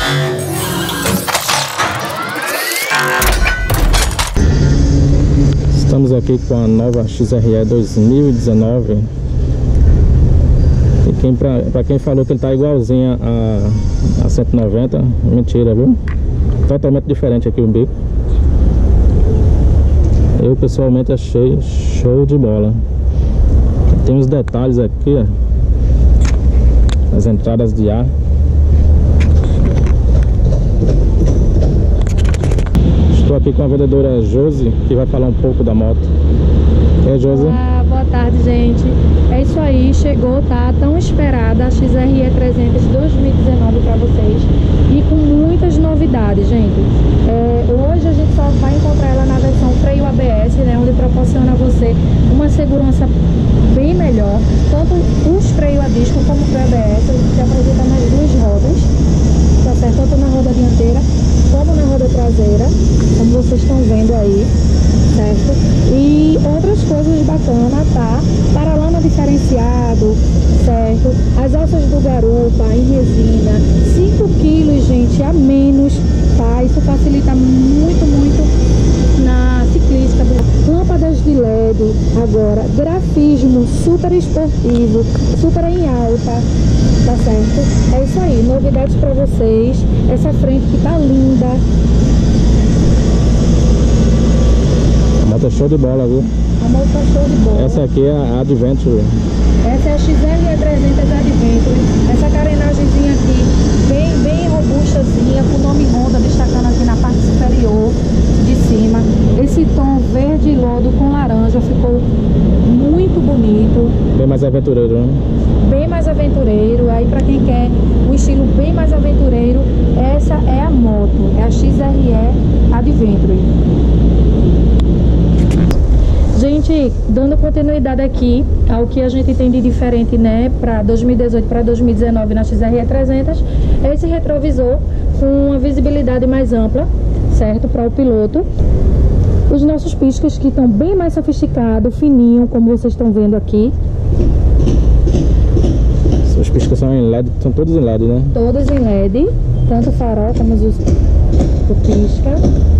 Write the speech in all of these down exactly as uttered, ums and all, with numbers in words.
Estamos aqui com a nova X R E dois mil e dezenove. E quem, pra, pra quem falou que ele tá igualzinho a, a cento e noventa, mentira, viu? Totalmente diferente aqui o bico. Eu pessoalmente achei show de bola. Tem uns detalhes aqui, ó, as entradas de ar. Estou aqui com a vendedora Josi, que vai falar um pouco da moto. É, Josi? Olá, boa tarde, gente. É isso aí, chegou, tá? Tão esperada a X R E trezentos dois mil e dezenove para vocês. E com muitas novidades, gente. É, hoje a gente só vai encontrar ela na versão freio A B S, né? Onde proporciona a você uma segurança bem melhor. Tanto os freios a disco como o freio A B S, a gente se apresenta nas duas rodas, tá certo? Tanto na roda dianteira como na roda traseira, como vocês estão vendo aí, certo? E outras coisas bacanas, tá? Paralama diferenciado, certo? As alças do garupa em resina, cinco quilos, gente, a menos, tá? Isso facilita muito, muito na ciclística. Lâmpadas de L E D agora, grafismo super esportivo, super em alta, tá certo? É isso aí, novidades pra vocês. Essa frente que tá linda. A moto é show de bola, viu? A moto tá show de bola. Essa aqui é a Adventure. Essa é a X R E trezentos Adventure. Essa carenagemzinha aqui, bem, bem robustazinha, com o nome Honda destacando aqui na parte superior de cima. Esse tom verde lodo com laranja ficou muito bonito. Bem mais aventureiro, né? Bem mais aventureiro. Aí pra quem quer um estilo bem mais aventureiro, essa é a moto. É a X R E Adventure. Gente, dando continuidade aqui ao que a gente tem de diferente, né, para dois mil e dezoito para dois mil e dezenove na X R E trezentos, é esse retrovisor com uma visibilidade mais ampla, certo, para o piloto. Os nossos piscas que estão bem mais sofisticados, fininho, como vocês estão vendo aqui. Os piscas são em L E D, são todos em L E D, né? Todos em L E D, tanto o farol como os, o pisca.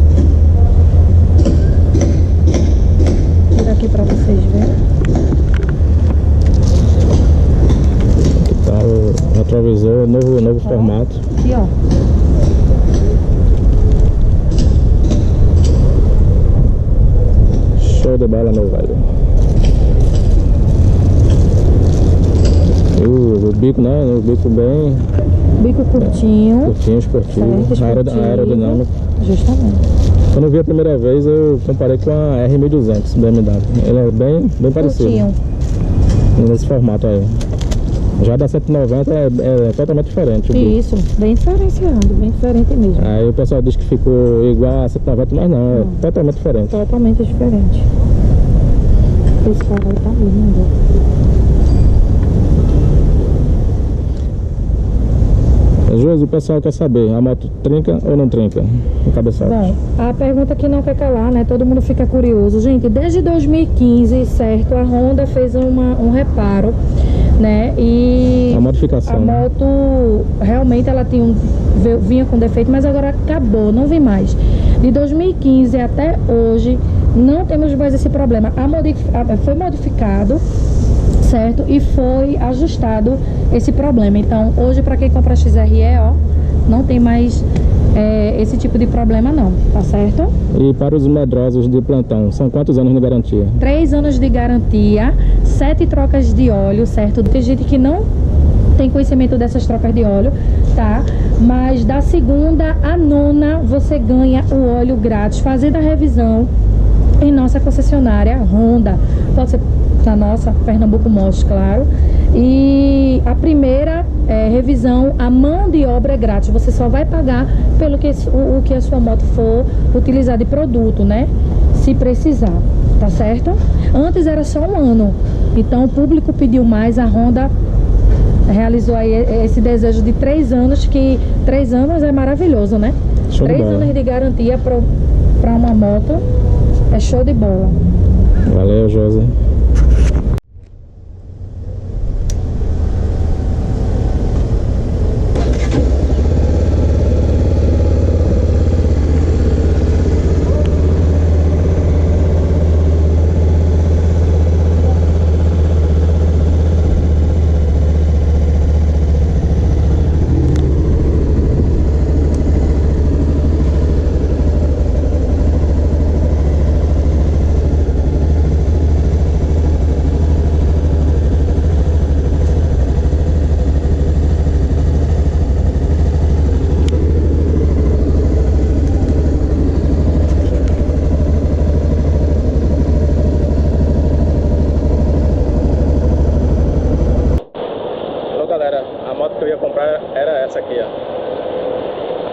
Aqui para vocês verem. Aqui tá o retrovisor, novo, novo ó, formato. Aqui, ó. Show de bola, meu velho. E o, o bico, né? O bico bem... Bico curtinho. É, curtinho, esportivo. Certo, esportivo. Aerodinâmico. Justamente. Quando eu vi a primeira vez, eu comparei com a R mil e duzentos B M W. Ele é bem, bem parecido. Curtinho. Nesse formato aí. Já da cento e noventa é, é totalmente diferente. Isso, bem diferenciado, bem diferente mesmo. Aí o pessoal diz que ficou igual a cento e noventa, mas não, é hum. totalmente diferente. Totalmente diferente. Esse farol tá lindo. Josi, o pessoal quer saber, a moto trinca ou não trinca o cabeçote? Bom, a pergunta que não quer calar, né? Todo mundo fica curioso. Gente, desde dois mil e quinze, certo? A Honda fez uma, um reparo, né? E a modificação. A moto, realmente, ela tinha um, vinha com defeito, mas agora acabou, não vem mais. De dois mil e quinze até hoje, não temos mais esse problema. A modif a, foi modificado, certo? E foi ajustado esse problema. Então, hoje, para quem compra X R E, ó, não tem mais é, esse tipo de problema não, tá certo? E para os medrosos de plantão, são quantos anos de garantia? Três anos de garantia, sete trocas de óleo, certo? Tem gente que não tem conhecimento dessas trocas de óleo, tá? Mas da segunda à nona, você ganha o óleo grátis, fazendo a revisão em nossa concessionária Honda. Pode ser na nossa, Pernambuco Motos, claro. E a primeira é, revisão, a mão de obra é grátis. Você só vai pagar pelo que o, o que a sua moto for utilizar de produto, né? Se precisar, tá certo? Antes era só um ano. Então o público pediu mais, a Honda realizou aí esse desejo de três anos, que três anos é maravilhoso, né? Show três anos de garantia para uma moto é show de bola. Valeu, Josi.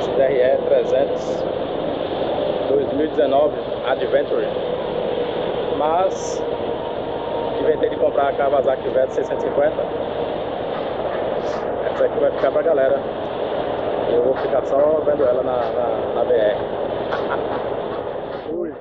X R E trezentos dois mil e dezenove Adventure, mas inventei de comprar a Kawasaki Veto seiscentos e cinquenta. Essa aqui vai ficar pra galera. Eu vou ficar só vendo ela na, na, na B R. Ui.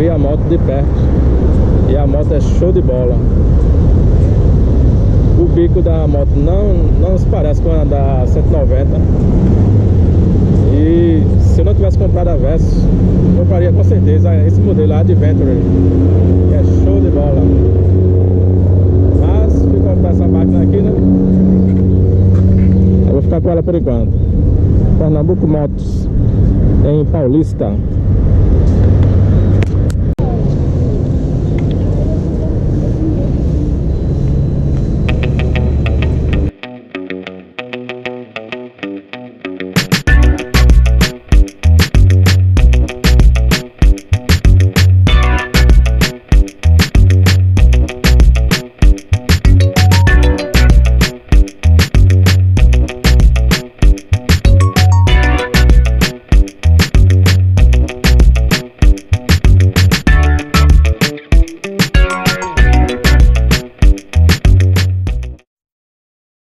vi a moto de perto e a moto é show de bola. O bico da moto não, não se parece com a da cento e noventa. E se eu não tivesse comprado a Versys, eu compraria com certeza esse modelo, a Adventure, que é show de bola. Mas fui comprar essa máquina aqui, né? Eu vou ficar com ela por enquanto. Pernambuco Motos, em Paulista.